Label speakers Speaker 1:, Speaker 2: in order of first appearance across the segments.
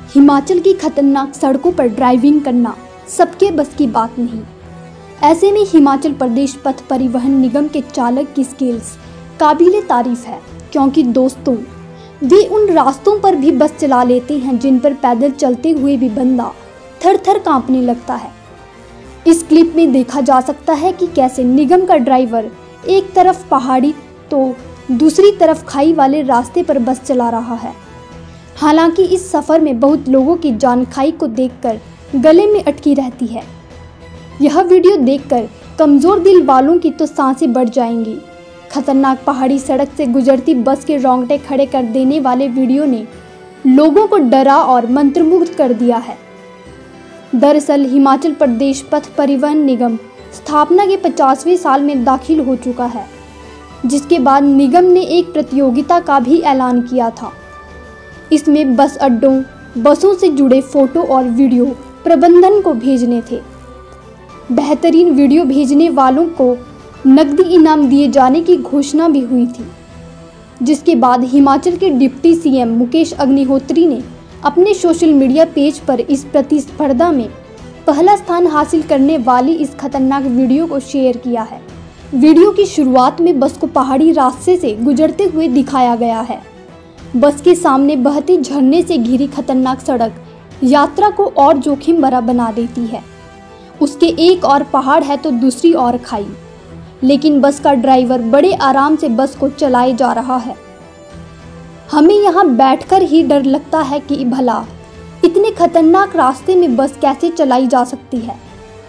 Speaker 1: हिमाचल की खतरनाक सड़कों पर ड्राइविंग करना सबके बस की बात नहीं। ऐसे में हिमाचल प्रदेश पथ परिवहन निगम के चालक की स्किल्स काबिले तारीफ है, क्योंकि दोस्तों वे उन रास्तों पर भी बस चला लेते हैं जिन पर पैदल चलते हुए भी बंदा थर थर कांपने लगता है। इस क्लिप में देखा जा सकता है कि कैसे निगम का ड्राइवर एक तरफ पहाड़ी तो दूसरी तरफ खाई वाले रास्ते पर बस चला रहा है। हालांकि इस सफ़र में बहुत लोगों की जान खाई को देखकर गले में अटकी रहती है। यह वीडियो देखकर कमज़ोर दिल वालों की तो सांसें बढ़ जाएंगी। खतरनाक पहाड़ी सड़क से गुजरती बस के रोंगटे खड़े कर देने वाले वीडियो ने लोगों को डरा और मंत्रमुग्ध कर दिया है। दरअसल हिमाचल प्रदेश पथ परिवहन निगम स्थापना के 50वें साल में दाखिल हो चुका है, जिसके बाद निगम ने एक प्रतियोगिता का भी ऐलान किया था। इसमें बस अड्डों, बसों से जुड़े फोटो और वीडियो प्रबंधन को भेजने थे। बेहतरीन वीडियो भेजने वालों को नकदी इनाम दिए जाने की घोषणा भी हुई थी, जिसके बाद हिमाचल के डिप्टी सीएम मुकेश अग्निहोत्री ने अपने सोशल मीडिया पेज पर इस प्रतिस्पर्धा में पहला स्थान हासिल करने वाली इस खतरनाक वीडियो को शेयर किया है। वीडियो की शुरुआत में बस को पहाड़ी रास्ते से गुजरते हुए दिखाया गया है। बस के सामने बहती झरने से घिरी खतरनाक सड़क यात्रा को और जोखिम भरा बना देती है। उसके एक और पहाड़ है तो दूसरी ओर खाई, लेकिन बस का ड्राइवर बड़े आराम से बस को चलाए जा रहा है। हमें यहाँ बैठकर ही डर लगता है कि भला इतने खतरनाक रास्ते में बस कैसे चलाई जा सकती है।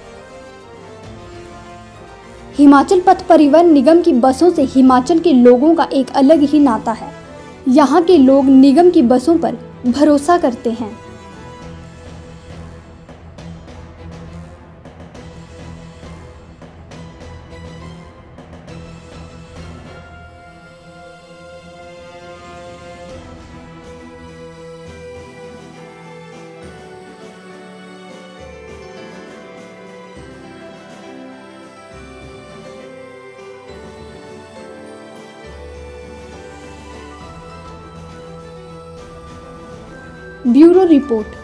Speaker 1: हिमाचल पथ परिवहन निगम की बसों से हिमाचल के लोगों का एक अलग ही नाता है। यहाँ के लोग निगम की बसों पर भरोसा करते हैं। Bureau report.